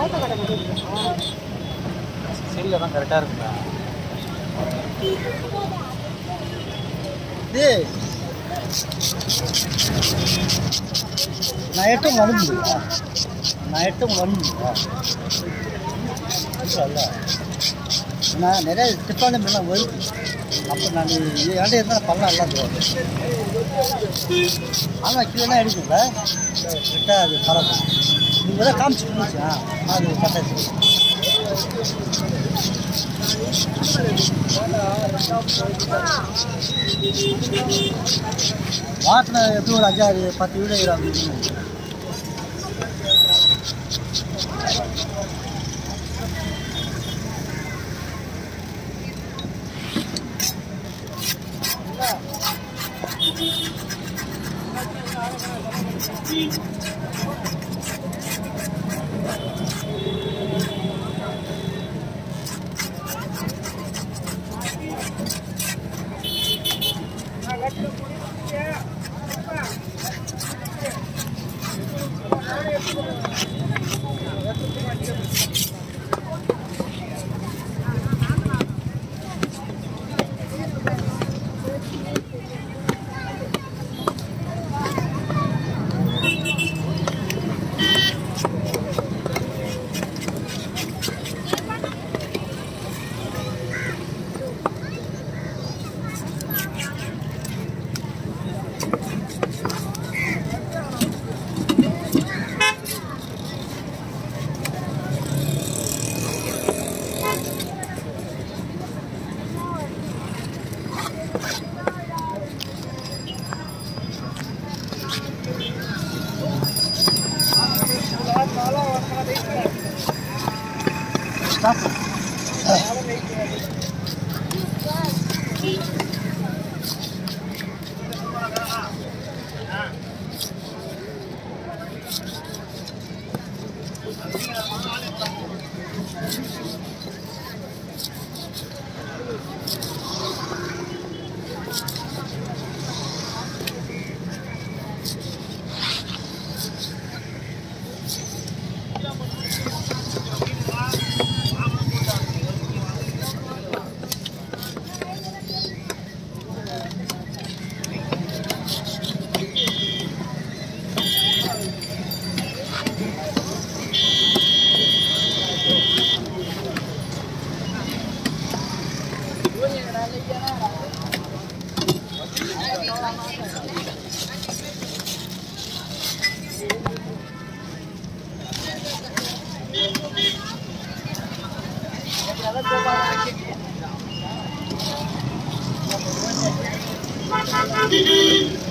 சைடில் தான் கரெக்டாக இருக்குங்களா? நைட்டும் வரும்புங்களா? நைட்டும் வரும்புங்களா? இல்லை நான் நிறைய டிஃபானம் எல்லாம் வருது. அப்போ நான் ஏன்டா இருந்தால் பள்ளம் எல்லாம் போகுது. ஆனால் கிலோலாம் எடுக்குங்களா? கரெக்டாக அது பழம் நீங்கள் தான் காமிச்சிட்டு இருந்துச்சா? அது கரெக்டாக வாட்டில் எப்படி ஒரு 5-10 வீடு இருக்கிறாங்க. Thank you.